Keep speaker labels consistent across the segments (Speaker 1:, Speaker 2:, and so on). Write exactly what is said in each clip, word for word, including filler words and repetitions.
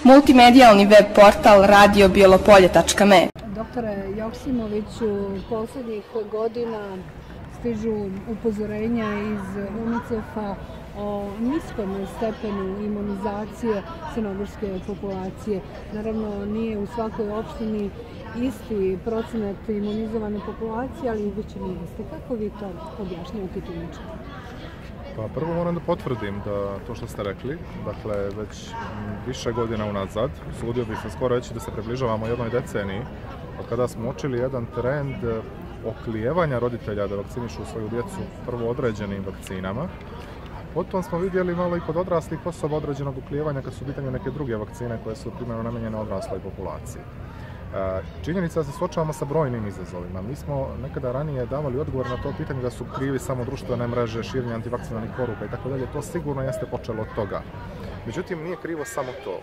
Speaker 1: multimedijalni web portal radio bijelopolje tačka me.
Speaker 2: Doktore Joksimoviću, poslednjih godina stižu upozorenja iz UNICEF-a o niskom stepenu imunizacije crnogorske populacije. Naravno, nije u svakoj opštini isti procenat imunizovane populacije, ali uvijek nije isti. Kako vi to objašnjavate tumačite?
Speaker 3: Pa prvo moram da potvrdim da to što ste rekli, dakle već više godina unazad, usudio bih se skoro reći da se približavamo jednoj deceniji, od kada smo uočili jedan trend oklijevanja roditelja da vakcinišu svoju djecu prvo određenim vakcinama. Potom smo vidjeli malo i kod odraslih osoba određenog oklijevanja kad su u pitanju neke druge vakcine koje su primjerno namijenjene odrasloj populaciji. Činjenica da se suočavamo sa brojnim izazovima. Mi smo nekada ranije davali odgovor na to pitanje da su krivi samo društvene mreže, širenje antivakcinalnih poruka i tako dalje. To sigurno jeste počelo od toga. Međutim, nije krivo samo to.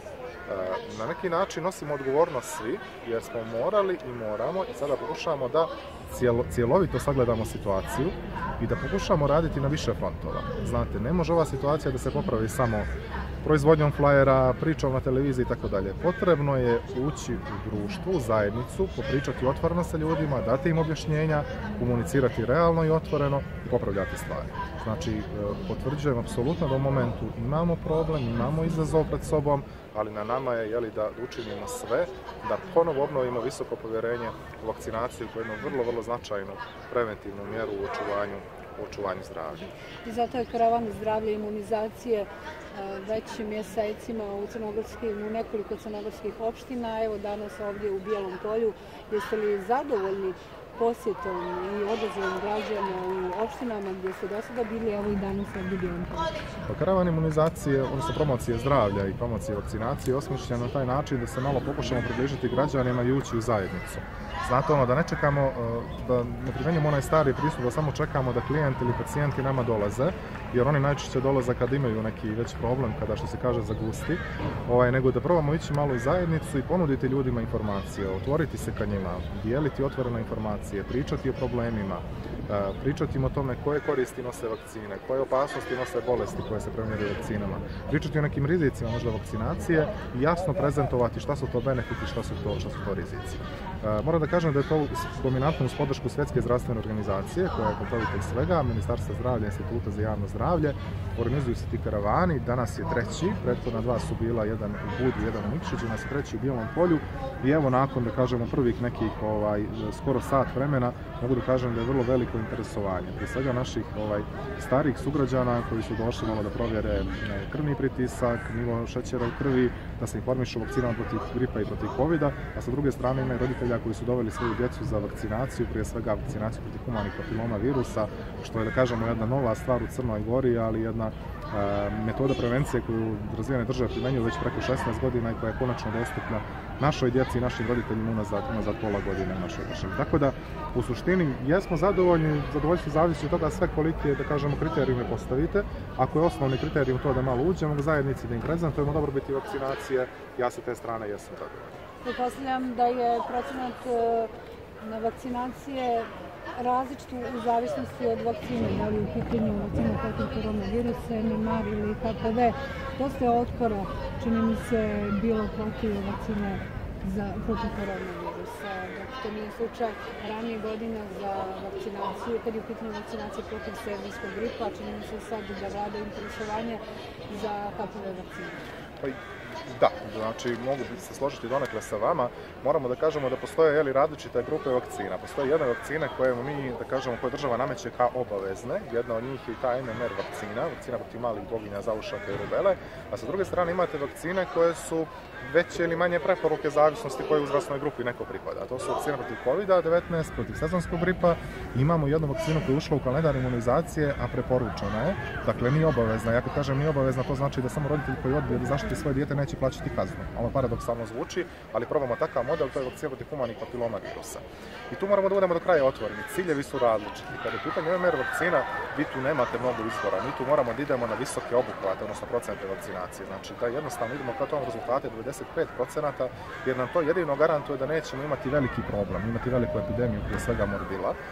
Speaker 3: Na neki način nosimo odgovornost svi, jer smo morali i moramo i sada pokušavamo da cjelovito sagledamo situaciju i da pokušamo raditi na više frontova. Znate, ne može ova situacija da se popravi samo proizvodnjom flajera, pričom na televiziji i tako dalje. Potrebno je ući u društvo, u zajednicu, popričati otvoreno sa ljudima, dati im objašnjenja, komunicirati realno i otvoreno i popravljati stvari. Znači, potvrđujem apsolutno da u momentu imamo problem, imamo izazov pred sobom, ali na nama je jeli, da učinimo sve, da ponovo obnovimo visoko povjerenje u vakcinaciju kao jednu vrlo, vrlo značajnu preventivnu mjeru u očuvanju, u očuvanju zdravlja.
Speaker 2: I zato je karavan zdravlja i imunizacije već mjesecima u crnogorskim, u nekoliko crnogorskih opština. Evo danas ovdje u Bijelom polju. Jeste li zadovoljni posjetom i odazivom građana u opštinama gdje ste do sada bili, evo i danas ovdje u Bijelom polju?
Speaker 3: Pa karavan imunizacije, odnosno promocije zdravlja i promocije vakcinacije osmišljen na taj način da se malo pokušamo približiti građanima i ući u zajednicu. Znate ono, da ne čekamo, da ne primjenjujemo onaj stari pristup da samo čekamo da klijenti ili pacijenti nama dolaze, jer oni najčešće dolaze kad imaju neki već problem, kada što se kaže zagusti, ovaj, nego da probamo ići malo u zajednicu i ponuditi ljudima informacije, otvoriti se ka njima, dijeliti otvorene informacije, pričati o problemima, pričati im o tome koje koristi nose vakcine, koje opasnosti nose bolesti koje se premjeraju vakcinama, pričati o nekim rizicima možda vakcinacije i jasno prezentovati šta su to benefiti, šta su to, šta su to rizici. Moram da kažem da je to dominantno uz podršku Svjetske zdravstvene organizacije, koja je pokrovitelj svega, Ministarstva zdravlja, Instituta za javno zdravlje. Organizuju se ti karavani, danas je treći, prethodna dva su bila, jedan u Budu, jedan u Nikšiću, danas je treći u Bijelom polju i evo nakon, da kažemo, prvih nekih ovaj, skoro sat vremena, mogu da kažem da je vrlo veliko interesovanje. Prije svega naših ovaj, starih sugrađana koji su došli malo da provjere krvni pritisak, nivo šećera u krvi, da se informišu o vakcinama protiv gripa i protiv kovida, a sa druge strane ima i roditelja koji su doveli svoju djecu za vakcinaciju, prije svega vakcinaciju protiv humanih papiloma virusa, što je, da kažemo, jedna nova stvar u Crnoj Gori, ali jedna e, metoda prevencije koju razvijene države primjenjuju već preko šesnaest godina i koja je konačno dostupna našoj djeci i našim roditeljima unazad, unazad pola godine u našoj državi. Tako da, u suštini, jesmo zadovoljni, zadovoljstvo zavisi od toga sve kolike, da kažemo, kriterijume postavite. Ako je osnovni kriterijum to da malo uđemo u zajednici, da im prezentujemo dobrobiti vakcinacije, ja sa te strane jesam zadovoljni.
Speaker 2: Pretpostavljam da je procenat na vakcinacije različit u zavisnosti od vakcine, da li u pitanju vakcina protiv koronavirusa, M M R ili H P V. Dosta je otpora, čini mi se, bilo protiv vakcine za protiv koronavirusa. Dakle, to nije slučaj ranije godina za vakcinaciju, kad je u pitanju vakcinacije protiv serijskog gripa, čini mi se sad da vlada interesovanje za H P V vakcinu.
Speaker 3: Da, znači mogu se složiti donekle sa vama. Moramo da kažemo da postoje jeli, različite grupe vakcina. Postoje jedna vakcina koje mi, da kažemo, koje država nameće kao obavezne. Jedna od njih je i ta M M R vakcina, vakcina protiv malih boginja, zaušaka i rubele. A sa druge strane imate vakcine koje su veće ili manje preporuke zavisnosti koje uzrasnoj grupi neko pripada. To su vakcine protiv kovida devetnaest, protiv sezonskog gripa. Imamo jednu vakcinu koja je ušla u kalendar imunizacije, a preporučena je. Dakle, nije obavezna. Ja kad kažem nije obavezna, to znači da samo roditelj koji odbije da zaštiti svoje dijete neće plaćati kaznu. Ovo paradoksalno zvuči, ali probamo takav model, to je vakcina protiv humanih papiloma virusa. I tu moramo da budemo do kraja otvoreni. Ciljevi su različiti. Kada je u pitanju M M R vakcina, vi tu nemate mnogo izbora. Mi tu moramo da idemo na visoke obuhvate, odnosno procente vakcinacije. Znači da jednostavno idemo ka tom rezultate devedeset pet procenata, jer nam to jedino garantuje da nećemo imati veliki problem, imati veliku epidemiju, prije svega morbila.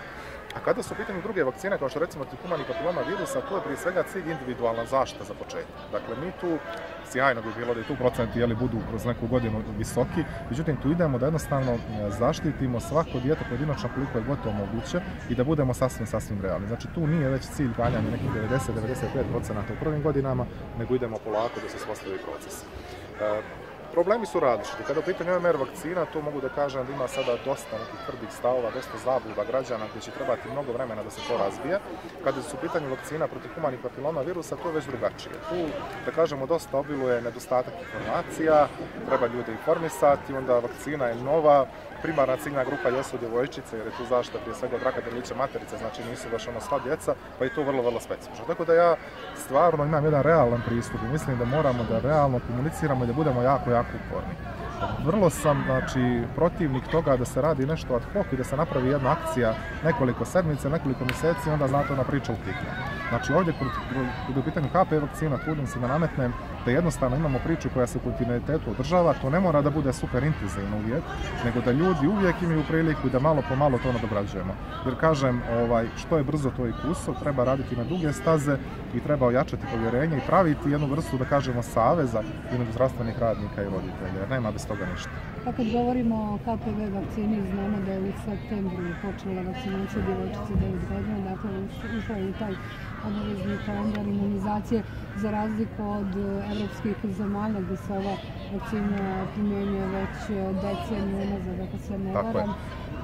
Speaker 3: A kada su u pitanju druge vakcine, kao što recimo tih humani papiloma virusa, tu je prije svega cilj individualna zaštita za početak. Dakle, mi tu, sjajno bi bilo da i tu procenti jeli, budu kroz neku godinu visoki, međutim tu idemo da jednostavno zaštitimo svako dijete pojedinačno koliko je gotovo moguće i da budemo sasvim, sasvim realni. Znači tu nije već cilj ganjanje nekih devedeset do devedeset pet procenta u prvim godinama, nego idemo polako da se uspostavi proces. E, Problemi su različiti. Kada u pitanju O M R vakcina, tu mogu da kažem da ima sada dosta nekih tvrdih stavova, dosta zabluda građana gdje će trebati mnogo vremena da se to razvije. Kada su u pitanju vakcina protiv humanih papiloma virusa, to je već drugačije. Tu, da kažemo, dosta obiluje nedostatak informacija, treba ljude informisati, onda vakcina je nova, primarna ciljna grupa jesu djevojčice, jer je tu zaštita prije svega od raka grlića materice, znači nisu baš ono sva djeca, pa je to vrlo, vrlo specifično. Tako da ja stvarno imam jedan realan pristup i mislim da moramo da realno komuniciramo i da budemo jako, jako uporni. Vrlo sam, znači, protivnik toga da se radi nešto ad hoc i da se napravi jedna akcija nekoliko sedmice, nekoliko mjeseci i onda znate ona priča utikne. Znači ovdje kod u pitanju H P V vakcina trudim se da nametnem da jednostavno imamo priču koja se u kontinuitetu održava, to ne mora da bude super intenzivno uvijek, nego da ljudi uvijek imaju priliku da malo po malo to nadograđujemo. Jer kažem, ovaj, što je brzo to i kuso, treba raditi na duge staze i treba ojačati povjerenje i praviti jednu vrstu, da kažemo, saveza između zdravstvenih radnika i roditelja, jer nema bez toga ništa.
Speaker 2: Pa kad govorimo o H P V vakcini, znamo da je u septembru počela vakcinacija djevojčice devet godina, dakle ušao je i taj obavezni kalendar imunizacije za razliku od evropskih zemalja gdje se ova vakcina primjenjuje već deceniju unazad, ako se ne varam.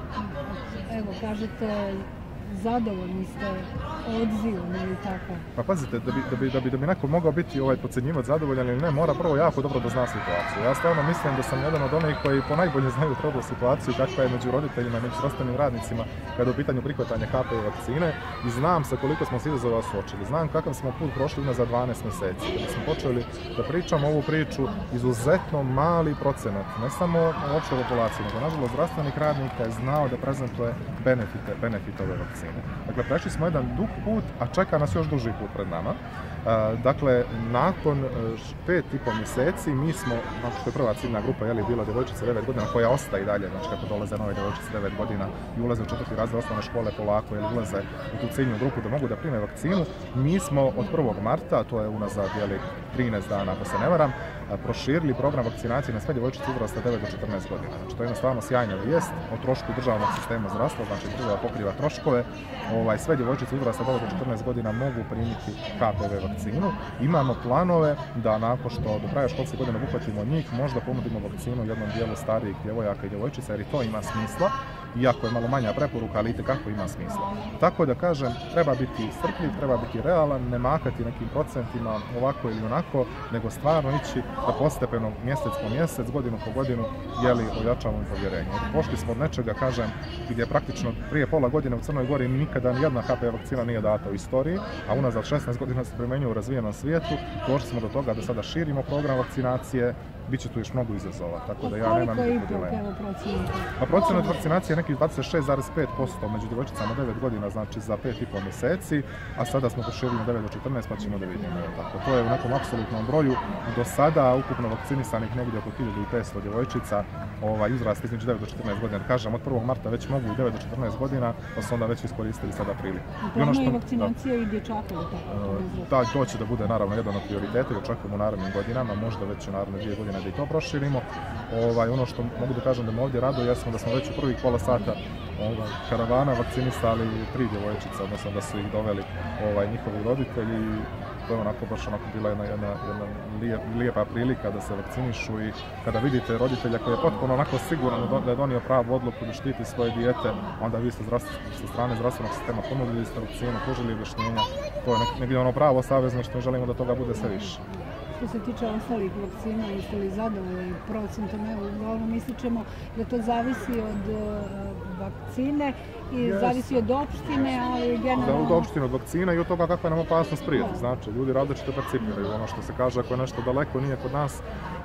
Speaker 2: Evo, kažete, zadovoljni ste odzivom ili tako?
Speaker 3: Pa pazite, da bi, da bi, da bi, da bi neko mogao biti ovaj podcjenjivač zadovoljan ili ne, mora prvo jako dobro da zna situaciju. Ja stvarno mislim da sam jedan od onih koji ponajbolje znaju trebnu situaciju kakva je među roditeljima i među zdravstvenim radnicima kada je u pitanju prihvatanja H P V vakcine i znam sa koliko smo se izazova suočili. Znam kakav smo put prošli na za dvanaest mjeseci. Kada smo počeli da pričamo ovu priču, izuzetno mali procenat, ne samo opšte populacije, nego nažalost zdravstvenih radnika je znao da prezentuje benefite, benefite ove vakcine. Dakle, prešli smo jedan dug put, a čeka nas još duži put pred nama. Dakle, nakon pet i po mjeseci mi smo, znači što je prva ciljna grupa, je li bila djevojčice devet godina, koja ostaje i dalje, znači kako dolaze nove djevojčice devet godina i ulaze u četvrti razred osnovne škole polako ili ulaze u tu ciljnu grupu da mogu da prime vakcinu, mi smo od prvog marta, to je unazad jeli, trinaest dana ako se ne varam, proširili program vakcinacije na sve djevojčice uzrasta devet do četrnaest godina. Znači to je jednostavno sjajna vijest o trošku državnog sistema zdravstva, znači država pokriva troškove. Ovaj, sve djevojčice uzrasta devet do četrnaest godina mogu primiti H P V vakcinu. Imamo planove da nakon što do kraja školske godine obuhvatimo njih, možda ponudimo vakcinu jednom dijelu starijih djevojaka i djevojčica, jer i to ima smisla. Iako je malo manja preporuka, ali itekako ima smisla. Tako da kažem, treba biti strpljiv, treba biti realan, ne makati nekim procentima ovako ili onako, nego stvarno ići da postepeno mjesec po mjesec, godinu po godinu, jeli ojačavamo povjerenje. Pošli smo od nečega, kažem, gdje praktično prije pola godine u Crnoj Gori nikada nijedna H P V vakcina nije data u istoriji, a unazad šesnaest godina se primjenjuje u razvijenom svijetu. Došli smo do toga da sada širimo program vakcinacije, bit će tu još mnogo izazova, tako da ja nemam nikakvu dilemu. Pa procenat vakcinacije je nekih dvadeset šest zarez pet posto među djevojčicama devet godina, znači za pet i po mjeseci, a sada smo proširili na devet do četrnaest, pa ćemo da vidimo. Tako, to je u nekom apsolutnom broju. Do sada ukupno vakcinisanih negdje oko hiljadu petsto djevojčica ovaj, uzrast između devet do četrnaest godina. Kažem, od prvog marta već mogu i devet do četrnaest godina, pa su onda već iskoristili sada priliku.
Speaker 2: I ono što, i vakcinacija da, i dječaka,
Speaker 3: da, to će da bude naravno jedan od prioriteta i očekujemo u narednim godinama, možda već u naredne dvije godine da i to proširimo. Ovaj, ono što mogu da kažem da me ovdje raduje, jesmo da smo već u prvih pola sata ovaj, karavana vakcinisali tri djevojčice, odnosno da su ih doveli ovaj, njihovi roditelji i to je onako baš onako bila jedna, jedna, jedna lijep, lijepa prilika da se vakcinišu i kada vidite roditelja koji je potpuno onako siguran da je donio pravu odluku da štiti svoje dijete, onda vi ste sa strane zdravstvenog sistema ponudili ste vakcinu, pružili objašnjenja, to je negdje ono pravo savezno što želimo da toga bude sve više.
Speaker 2: Što se tiče ostalih vakcina, jeste li zadovoljni procentom? Evo, uglavnom ističemo da to zavisi od uh, vakcine i yes. zavisi od opštine, ali generalno...
Speaker 3: Da, od opštine, od vakcina i od toga kakva nam opasnost prijeti. Znači, ljudi različito percipiraju. Ono što se kaže, ako je nešto daleko, nije kod nas,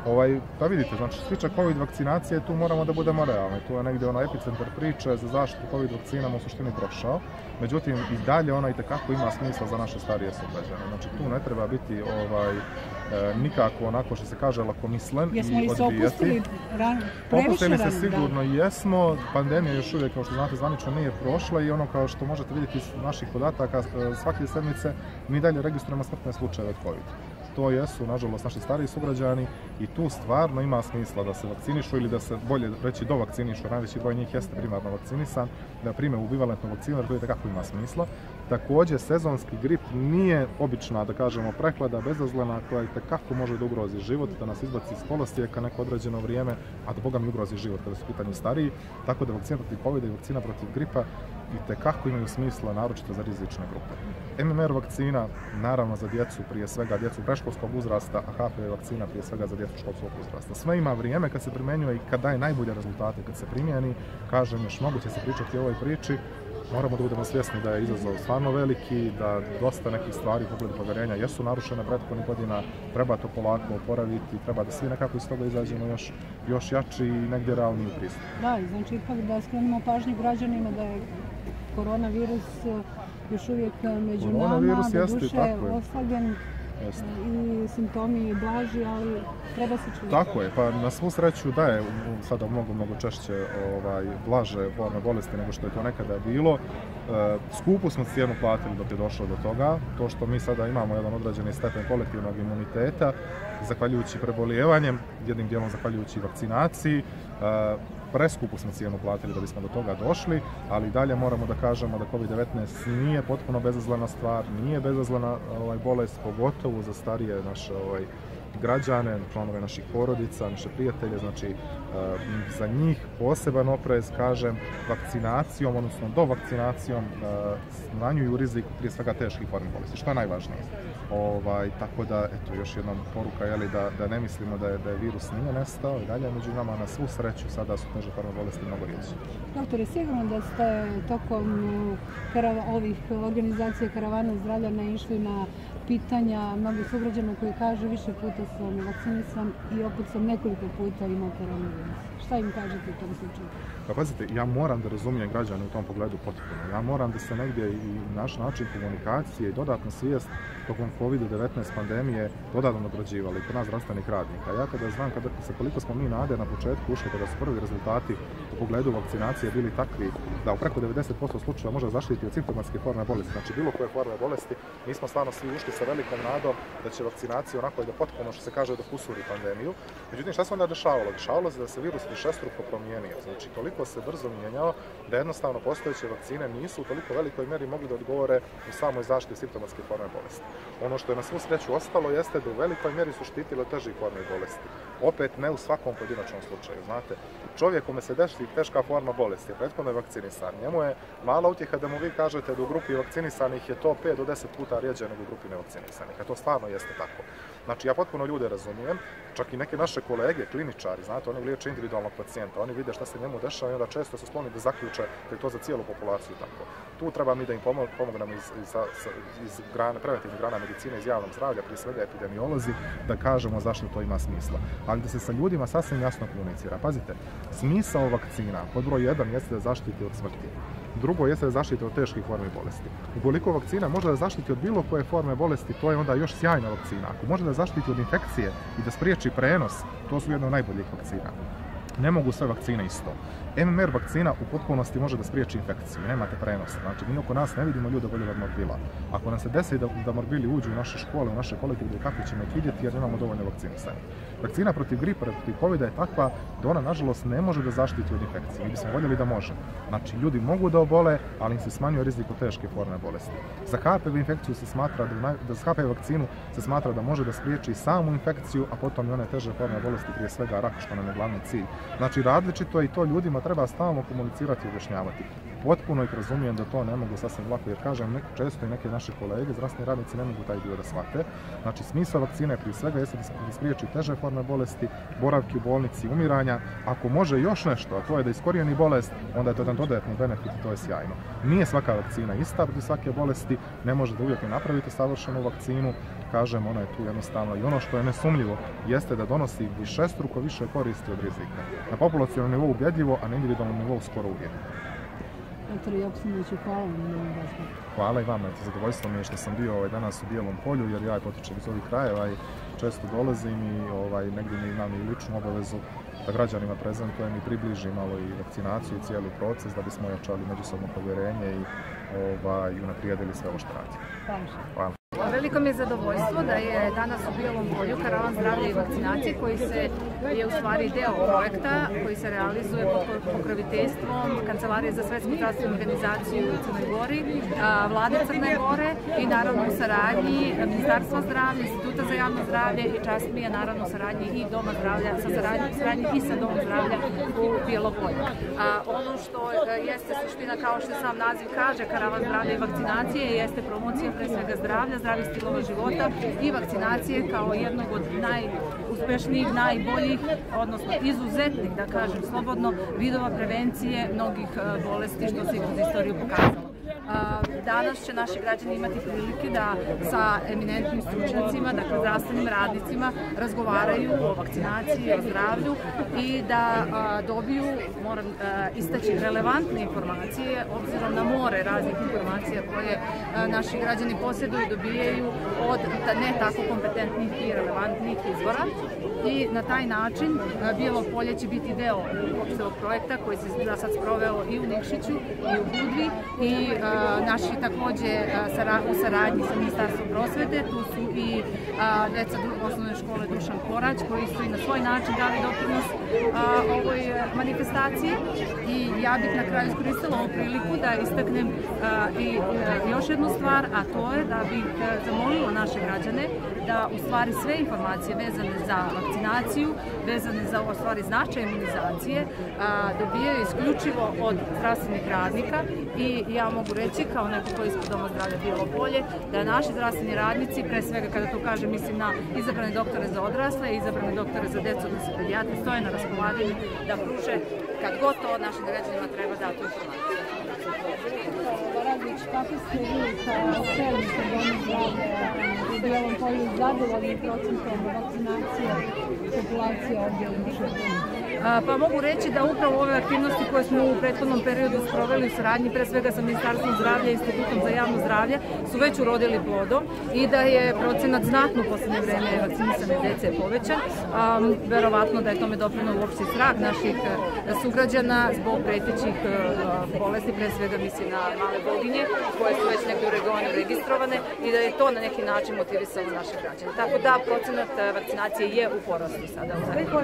Speaker 3: Ovaj, pa vidite, znači što se tiče COVID vakcinacije, tu moramo da budemo realni. Tu je negdje ono epicentar priče za zaštitu COVID vakcinama u suštini prošao. Međutim, i dalje ona itekako ima smisla za naše starije sugrađane. Znači tu ne treba biti ovaj, e, nikako onako što se kaže lakomislen i odbijati.
Speaker 2: Jesmo li se opustili ran, previše
Speaker 3: Opustili se
Speaker 2: rano,
Speaker 3: sigurno
Speaker 2: da.
Speaker 3: jesmo. Pandemija još uvijek, kao što znate, zvanično nije prošla i ono kao što možete vidjeti iz naših podataka, svake sedmice mi dalje registrujemo smrtne slučajeve od COVID. To jesu, nažalost, naši stariji sugrađani i tu stvarno ima smisla da se vakcinišu ili da se bolje reći dovakcinišu, najveći broj njih jeste primarno vakcinisan, da prime ubivalentnu vakcinu, jer to itekako ima smisla. Također, sezonski grip nije obična, da kažemo, prehlada bezazlena koja itekako može da ugrozi život, da nas izbaci iz kolosijeka neko određeno vrijeme, a da Boga mi ugrozi život kada su u pitanju stariji, tako da vakcina protiv covida i vakcina protiv gripa itekako imaju smisla, naročito za rizične grupe. M M R vakcina, naravno za djecu, prije svega djecu predškolskog uzrasta, a H P V vakcina prije svega za djecu školskog uzrasta. Sve ima vrijeme kad se primjenjuje i kad daje najbolje rezultate, kad se primjeni, kažem, još moguće se pričati o ovoj priči, moramo da budemo svjesni da je izazov stvarno veliki, da dosta nekih stvari u pogledu povjerenja jesu narušene prethodnih godina, treba to polako oporaviti, treba da svi nekako iz toga izađemo još, još jači i negdje realniji u pristupu.
Speaker 2: Da, i znači ipak da skrenemo pažnju građanima da je koronavirus još uvijek među nama, do duše oslabljen i simptomi blaži, ali treba se čuvati.
Speaker 3: Tako je, pa na svu sreću da je sada mnogo, mnogo češće ovaj, blaže forme bolesti nego što je to nekada bilo. E, skupu smo cijenu platili dok je došlo do toga. To što mi sada imamo jedan određeni stepen kolektivnog imuniteta, zahvaljujući prebolijevanjem, jednim dijelom zahvaljujući vakcinaciji, e, preskupu smo cijenu platili da bismo do toga došli, ali dalje moramo da kažemo da COVID devetnaest nije potpuno bezazlena stvar, nije bezazlena ovaj, bolest, pogotovo za starije naše ovaj, građane, članove naših porodica, naše prijatelje, znači e, za njih poseban oprez, kažem, vakcinacijom, odnosno dovakcinacijom, e, smanjuju rizik prije svega teških formi bolesti, što je najvažnije. Ovaj, tako da, eto, još jednom poruka, jeli, da, da ne mislimo da je, da je virus nije nestao i dalje među nama, na svu sreću, sada su teže forme bolesti mnogo riječi.
Speaker 2: Doktore, sigurno da ste tokom karava, ovih organizacija Karavana zdravlja naišli na pitanja mnogih sugrađana koji kažu više puta sam vakcinisan i opet sam nekoliko puta imao koronavirus. Šta im kažete u tom slučaju?
Speaker 3: Pa pazite, ja moram da razumijem građane u tom pogledu potpuno. Ja moram da se negdje i naš način komunikacije i dodatna svijest tokom COVID devetnaest pandemije dodatno nagrađivali kod nas zdravstvenih radnika. Ja kada znam kada se koliko smo mi nade na početku ušli, kada su prvi rezultati u pogledu vakcinacije bili takvi da u preko devedeset posto slučajeva može zaštiti od simptomatske forme bolesti, znači bilo koje forme bolesti, mi smo stvarno svi ušli sa velikom nadom da će vakcinacija onako da potpuno, što se kaže, da kusuri pandemiju. Međutim, šta se onda dešavalo? Dešavalo se da se virus višestruko promijenio, znači toliko se brzo mijenjao da jednostavno postojeće vakcine nisu u toliko velikoj mjeri mogli da odgovore u samoj zaštiti simptomatske forme bolesti. Ono što je na svu sreću ostalo jeste da u velikoj mjeri su štitili od težih forme bolesti. Opet ne u svakom pojedinačnom slučaju, znate. Čovjek kome se desi teška forma bolesti je prethodno je vakcinisan. Njemu je mala utjeha da mu vi kažete da u grupi vakcinisanih je to pet do deset puta rijeđe nego u grupi nevakcinisanih, a to stvarno jeste tako. Znači, ja potpuno ljude razumijem, čak i neke naše kolege, kliničari, znate, oni liječe individualnog pacijenta, oni vide šta se njemu dešava i onda često su skloni da zaključe da je to za cijelu populaciju tako. Tu treba mi da im pomognemo iz, iz, iz grane, preventivnih grana medicine, iz javnog zdravlja, prije svega epidemiolozi, da kažemo zašto to ima smisla. Ali da se sa ljudima sasvim jasno komunicira. Pazite, smisao vakcina, pod broj jedan, jeste da zaštiti od smrti. Drugo jeste da zaštiti od teških formi bolesti. Ukoliko vakcina može da zaštiti od bilo koje forme bolesti, to je onda još sjajna vakcina. Ako može da zaštiti od infekcije i da spriječi prenos, to su jedne od najboljih vakcina. Ne mogu sve vakcine isto. M M R vakcina u potpunosti može da spriječi infekciju, nemate prenos. Znači, mi oko nas ne vidimo ljude boljeg od morbila. Ako nam se desi da, da morbili uđu u naše škole, u naše kolektive, kako ćemo ih vidjeti jer nemamo dovoljno vakcinisanja. Vakcina protiv gripa, protiv covida je takva da ona, nažalost, ne može da zaštiti od infekcije. Mi bismo voljeli da može. Znači, ljudi mogu da obole, ali im se smanjuje rizik od teške forme bolesti. Za H P V infekciju se smatra da, da za H P V vakcinu se smatra da može da spriječi samu infekciju, a potom i one teže forme bolesti, prije svega rak, što nam je glavni cilj. Znači, različito je i to ljudima treba stalno komunicirati i objašnjavati. Potpuno ih razumijem da to ne mogu sasvim lako, jer kažem, neko, često i neke naše kolege, zdravstveni radnici ne mogu taj dio da shvate. Znači, smisao vakcine prije svega jeste da spriječi teže forme bolesti, boravki u bolnici, umiranja. Ako može još nešto, a to je da iskorijeni bolest, onda je to jedan dodatni benefit i to je sjajno. Nije svaka vakcina ista protiv svake bolesti, ne možete uvijek napraviti savršenu vakcinu, kažem, ona je tu jednostavno. I ono što je nesumnjivo jeste da donosi višestruko više koristi od rizika. Na populacionom nivou ubjedljivo, a na individualnom nivou skoro uvijek.
Speaker 2: Doktor Joksimoviću, hvala vam.
Speaker 3: Hvala i vama, zadovoljstvo mi je što sam bio ovaj, danas u Bijelom polju, jer ja potičem iz ovih krajeva i često dolazim i ovaj, negdje mi imam i ličnu obavezu da građanima prezentujem i približim malo i vakcinaciju i cijeli proces da bismo ojačali međusobno povjerenje i ovaj, unaprijedili sve ovo što radimo. Hvala.
Speaker 4: Veliko mi je zadovoljstvo da je danas u Bijelom polju Karavan zdravlja i vakcinacije koji se je u stvari deo projekta koji se realizuje pod pokroviteljstvom Kancelarije za svjetsku zdravstvenu organizaciju u Crnoj Gori, Vlade Crne Gore i naravno u saradnji Ministarstva zdravlja, Instituta za javno zdravlje i čast mi je naravno u saradnji i Doma zdravlja, sa saradnji i sa Domom zdravlja u Bijelom polju. Ono što jeste suština, kao što sam naziv kaže, Karavan zdravlja i vakcinacije, jeste promocija pre svega zdravlja, zdravih stilova života i vakcinacije kao jednog od najuspešnijih, najboljih, odnosno izuzetnih, da kažem slobodno, vidova prevencije mnogih bolesti što se kroz istoriju pokazalo. Danas će naši građani imati prilike da sa eminentnim stručnjacima, dakle zdravstvenim radnicima, razgovaraju o vakcinaciji, o zdravlju i da dobiju, moram istaći, relevantne informacije obzirom na more raznih informacija koje naši građani posjeduju i dobijaju od ne tako kompetentnih i relevantnih izvora. I na taj način Bijelo polje će biti deo ovog projekta koji se za sad sproveo i u Nikšiću i u Budvi i naši također u saradnji sa Ministarstvom prosvete. Tu su i deca osnovne škole Dušan Korać koji su i na svoj način dali doprinos ovoj manifestaciji i ja bih na kraju iskoristila ovu priliku da istaknem i još jednu stvar, a to je da bih zamolila naše građane da u stvari sve informacije vezane za vakcinaciju, vezane za u stvari značaj imunizacije dobijaju isključivo od zdravstvenih radnika i ja mogu reći kao neko koji ispod Doma zdravlja Bijelo polje da naši zdravstveni radnici, pre svega kada to kažem mislim na izabrane doktore za odrasle i izabrane doktore za decu, da se pedijatri stoje na raspolaganju da pruže kad god to našim građanima treba dati informaciju.
Speaker 2: Radović, kako ste vi kao čelnica Doma zdravlja u Bijelom polju zadovoljni procentom vakcinacije populacije ovdje u Nišu?
Speaker 4: Pa mogu reći da upravo ove aktivnosti koje smo u prethodnom periodu sproveli u saradnji pre svega sa Ministarstvom zdravlja i Institutom za javno zdravlje su već urodili plodom i da je procenat znatno u posljednje vreme vakcinisane dece povećan. Verovatno da je tome doprineo uopšte strah naših sugrađana zbog pretećih bolesti, pre svega mislim na male boginje koje su već negdje u regionu registrovane i da je to na neki način motivisalo naše građane. Tako da procenat vakcinacije je u porastu sada.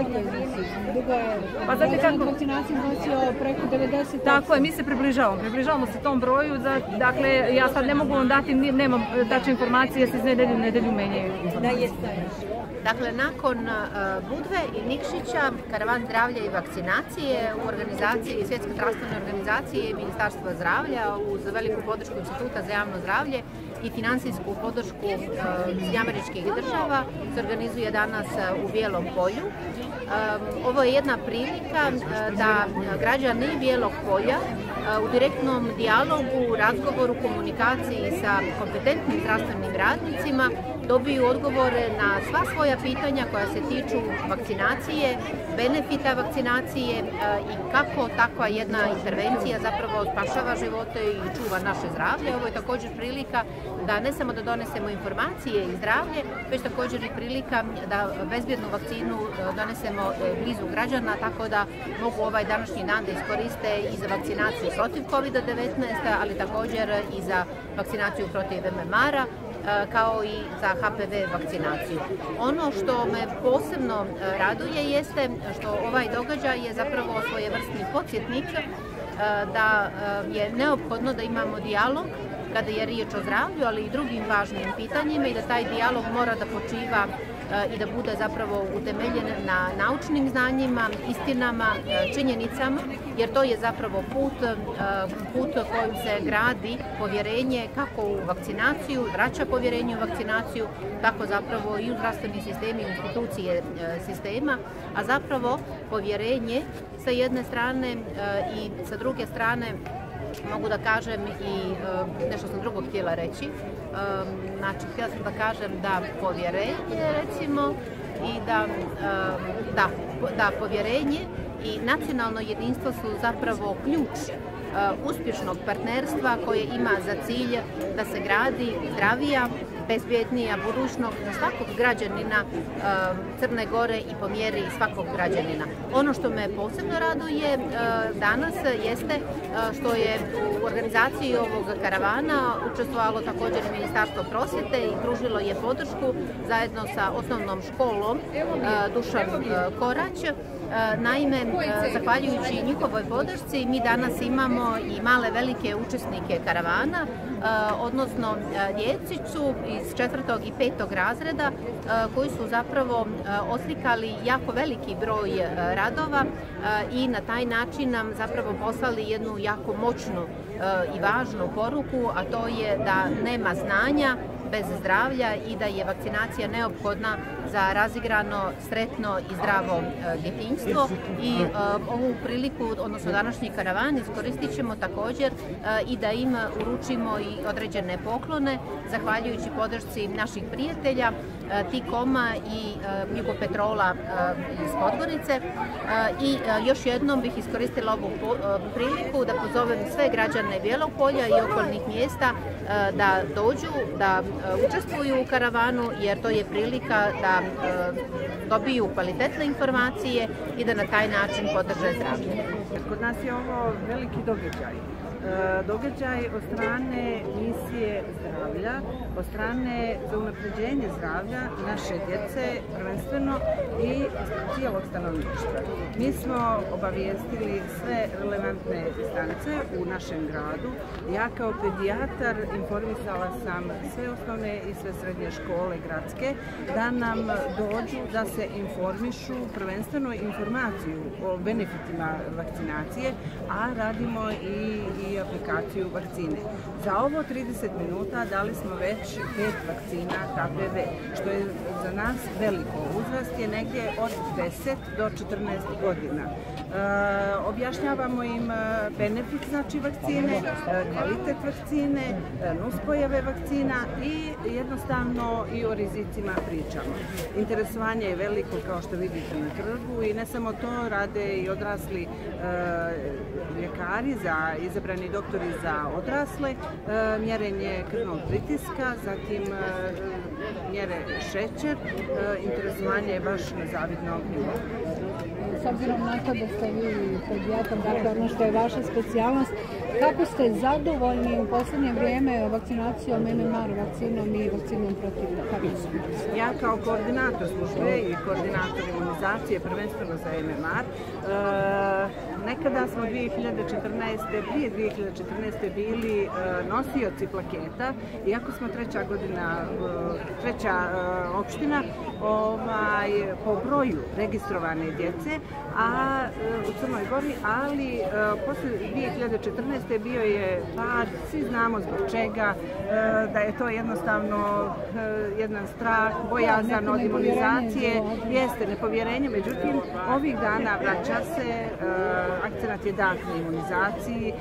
Speaker 2: Pa znate kako vakcinaciju nosio preko devedeset posto.
Speaker 4: Tako je, mi se približavamo, približavamo se tom broju, dakle ja sad ne mogu vam dati, nemam tačne informacije jer se iz nedelju u nedelju menjaju.
Speaker 2: Da jeste.
Speaker 5: Dakle, nakon Budve i Nikšića, Karavan zdravlja i vakcinacije u organizaciji Svjetske zdravstvene organizacije i Ministarstva zdravlja uz veliku podršku Instituta za javno zdravlje i finansijsku podršku američkih država se organizuje danas u Bijelom polju. Ovo je jedna prilika da građani Bijelog polja u direktnom dijalogu, razgovoru, komunikaciji sa kompetentnim zdravstvenim radnicima dobiju odgovore na sva svoja pitanja koja se tiču vakcinacije, benefita vakcinacije i kako takva jedna intervencija zapravo spašava živote i čuva naše zdravlje. Ovo je također prilika da ne samo da donesemo informacije i zdravlje, već također i prilika da bezbjednu vakcinu donesemo blizu građana, tako da mogu ovaj današnji dan da iskoriste i za vakcinaciju protiv kovid devetnaest, ali također i za vakcinaciju protiv em em ara, kao i za ha pe ve vakcinaciju. Ono što me posebno raduje jeste što ovaj događaj je zapravo svojevrsni podsjetnik da je neophodno da imamo dijalog kada je riječ o zdravlju, ali i drugim važnim pitanjima i da taj dijalog mora da počiva i da bude zapravo utemeljen na naučnim znanjima, istinama, činjenicama, jer to je zapravo put, put kojim se gradi povjerenje kako u vakcinaciju, vraća povjerenje u vakcinaciju, tako zapravo i u zdravstveni sistem i institucije sistema, a zapravo povjerenje sa jedne strane i sa druge strane mogu da kažem i nešto sam drugo htjela reći, Znači, htjela sam da kažem da povjerenje, recimo, i da, da, da povjerenje i nacionalno jedinstvo su zapravo ključ uspješnog partnerstva koje ima za cilj da se gradi zdravija, bezbjednija budućnost za svakog građanina Crne Gore i po mjeri svakog građanina. Ono što me posebno raduje danas jeste što je u organizaciji ovog karavana učestvovalo također i Ministarstvo prosvjete i pružilo je podršku zajedno sa osnovnom školom Dušan Korać. Naime, zahvaljujući njihovoj podršci, mi danas imamo i male velike učesnike karavana, odnosno djecicu iz četvrtog i petog razreda koji su zapravo oslikali jako veliki broj radova i na taj način nam zapravo poslali jednu jako moćnu i važnu poruku, a to je da nema znanja bez zdravlja i da je vakcinacija neophodna za razigrano, sretno i zdravo djetinjstvo. I ovu priliku, odnosno današnji karavan, iskoristit ćemo također i da im uručimo i određene poklone, zahvaljujući podršci naših prijatelja T-Coma i Jugopetrola iz Podgorice. I još jednom bih iskoristila ovu priliku da pozovem sve građane Bijelog Polja i okolnih mjesta da dođu, da učestvuju u karavanu, jer to je prilika da dobiju kvalitetne informacije i da na taj način podrže zdravlje.
Speaker 6: Kod nas je ovo veliki događaj. Događaj od strane misije zdravlja, od strane za unapređenje zdravlja naše djece prvenstveno i cijelog stanovništva. Mi smo obavijestili sve relevantne instance u našem gradu. Ja kao pedijatar informisala sam sve osnovne i sve srednje škole gradske da nam dođu da se informišu, prvenstveno informaciju o benefitima vakcinacije, a radimo i i aplikaciju vakcine. Za ovo trideset minuta dali smo već pet vakcina H P V, što je za nas veliko. Uzrast je negdje od deset do četrnaest godina. E, objašnjavamo im benefit znači vakcine, kvalitet vakcine, nuspojave vakcina i jednostavno i o rizicima pričamo. Interesovanje je veliko, kao što vidite na trgu, i ne samo to, rade i odrasli e, ljekari za izabrani doktori za odrasle, mjerenje krvnog pritiska, zatim mjere šećer, interesovanje je baš na zavidnom nivou.
Speaker 2: S obzirom na to da ste vi pedijatar, dakle ono što je vaša specijalnost, kako ste zadovoljni u posljednje vrijeme vakcinacijom M M R vakcinom i vakcinom protiv Parkinsona?
Speaker 6: Ja kao koordinator službe i koordinator imunizacije, prvenstveno za M M R, nekada smo dvije hiljade četrnaeste. prije dvije hiljade četrnaeste. bili nosioci plaketa, iako smo treća godina, treća opština ovaj, po broju registrovane djece, a u Crnoj Gori, ali posle dvije hiljade četrnaeste. bio je pad, svi znamo zbog čega, da je to jednostavno jedan strah, bojazan od imunizacije, jeste nepovjerenje, međutim ovih dana vraća se, akcenat je dat na imunizaciji,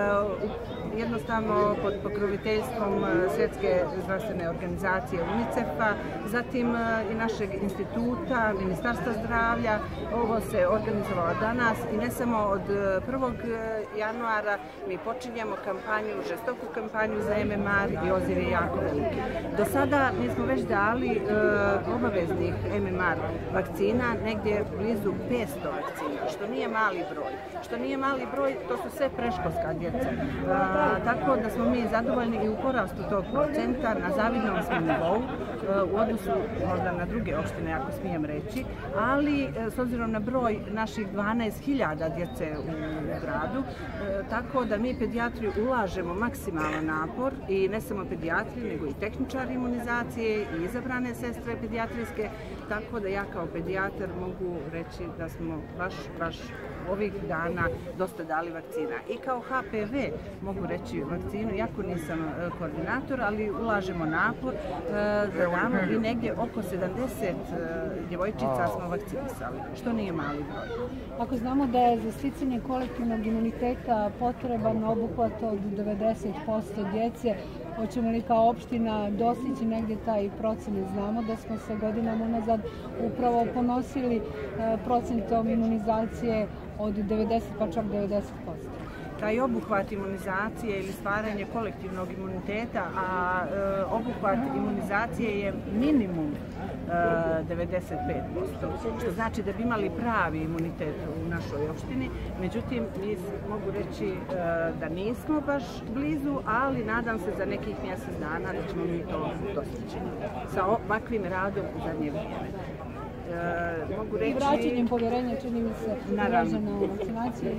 Speaker 6: jednostavno pod pokroviteljstvom Svjetske zdravstvene organizacije UNICEF-a, zatim i našeg instituta, Ministarstva zdravlja. Ovo se organizovalo danas i ne samo od prvog januara mi počinjemo kampanju, žestoku kampanju za M M R i odziv je jako veliki. Do sada mi smo već dali e, obaveznih M M R vakcina, negdje blizu petsto vakcina, što nije mali broj. Što nije mali broj, to su sve preškolska djeca. E, tako da smo mi zadovoljni i u porastu tog procenta, na zavidnom smo nivou, u odnosu možda na druge opštine, ako smijem reći, ali s obzirom na broj naših dvanaest hiljada djece u gradu, tako da mi pedijatri ulažemo maksimalan napor, i ne samo pedijatri, nego i tehničari imunizacije i izabrane sestre pedijatrijske, tako da ja kao pedijatar mogu reći da smo baš, baš ovih dana dosta dali vakcina. I kao H P V mogu reći vakcinu, iako nisam koordinator, ali ulažemo napor da damo, i negdje oko sedamdeset djevojčica smo vakcinisali, što nije mali broj.
Speaker 2: Ako znamo da je za sticanje kolektivnog imuniteta potreban obuhvat od devedeset posto djece, hoćemo li kao opština dostići negdje taj procent. Znamo da smo se godinama unazad upravo ponosili procentom imunizacije od devedeset pa čak devedeset posto.
Speaker 6: Taj obuhvat imunizacije ili stvaranje kolektivnog imuniteta, a e, obuhvat imunizacije je minimum e, devedeset pet posto, što znači da bi imali pravi imunitet u našoj opštini. Međutim, mi mogu reći e, da nismo baš blizu, ali nadam se za nekih mjesec dana da ćemo mi to dostići sa ovakvim radom u zadnje vrijeme. E, mogu reći...
Speaker 2: I vraćanjem povjerenja, čini mi se, građana u vakcinaciji.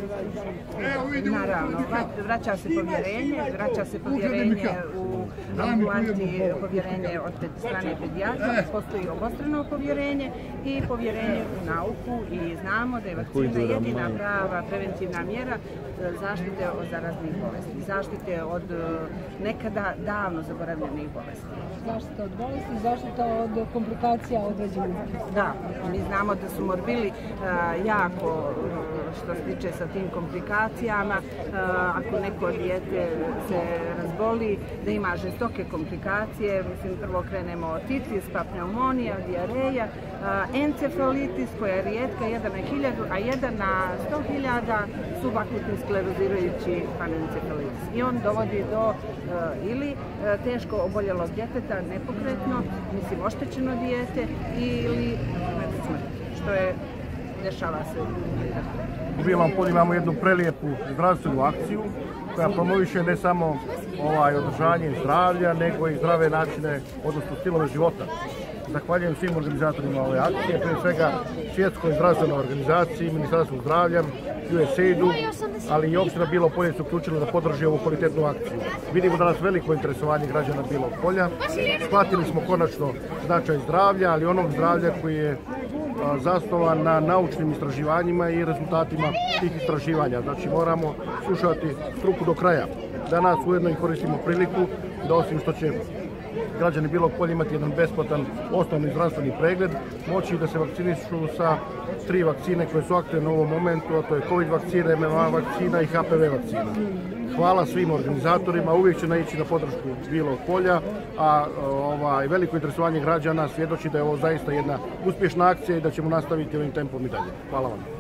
Speaker 6: Naravno, vraća se povjerenje, vraća se povjerenje u ambulanti, povjerenje od strane pedijatra, postoji obostrano povjerenje i povjerenje u nauku i znamo da je vakcina jedina prava preventivna mjera zaštite od zaraznih bolesti, zaštite od nekada davno zaboravljenih bolesti.
Speaker 2: Zaštita od bolesti, zaštita od komplikacija određenih.
Speaker 6: Da, mi znamo da su morbili uh, jako što se tiče sa tim komplikacijama. Uh, ako neko dijete se razboli, da ima žestoke komplikacije, mislim prvo krenemo otitis, pa pneumonija, dijareja, uh, encefalitis koja je rijetka, jedan na hiljadu, a jedan na sto hiljada subakutni sklerozirajući panencefalitis. I on dovodi do uh, ili uh, teško oboljelog djeteta, nepokretno, mislim oštećeno dijete, ili smrt, što je, dešava se.
Speaker 7: U Bijelom Polju imamo jednu prelijepu zdravstvenu akciju koja promoviše ne samo ovaj, održanje zdravlja, nego i zdrave načine, odnosno stilove života. Zahvaljujem svim organizatorima ove akcije, prije svega Svjetskoj zdravstvenoj organizaciji, Ministarstvu zdravlja, U S A I D-u, ali i opština Bijelo Polje se uključila da podrži ovu kvalitetnu akciju. Vidimo danas veliko interesovanje građana Bijelog Polja. Shvatili smo konačno značaj zdravlja, ali onog zdravlja koji je zasnovan na naučnim istraživanjima i rezultatima tih istraživanja. Znači moramo slušati struku do kraja. Danas ujedno i koristimo priliku da osim što će građani Bijelog Polja imati jedan besplatan osnovni zdravstveni pregled, moći da se vakcinišu sa tri vakcine koje su aktualne u ovom momentu, a to je COVID vakcina, M M R vakcina i H P V vakcina. Hvala svim organizatorima, uvijek će naići na podršku Bijelog Polja, a ovaj, veliko interesovanje građana svjedoči da je ovo zaista jedna uspješna akcija i da ćemo nastaviti ovim tempom i dalje. Hvala vam.